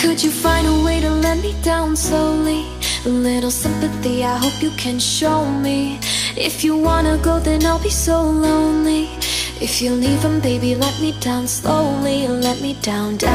Could you find a way to let me down slowly? A little sympathy, I hope you can show me. If you wanna go, then I'll be so lonely. If you're leaving, baby, let me down slowly. Let me down, down.